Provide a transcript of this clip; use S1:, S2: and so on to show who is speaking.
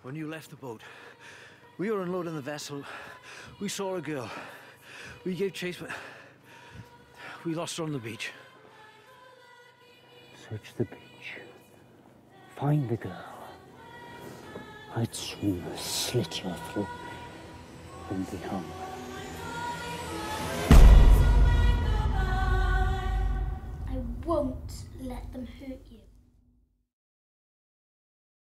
S1: When you left the boat, we were unloading the vessel. We saw a girl. We gave chase, but we lost her on the beach.
S2: Search the beach. Find the girl. I'd sooner slit your throat than be hung.
S3: I won't let them hurt you.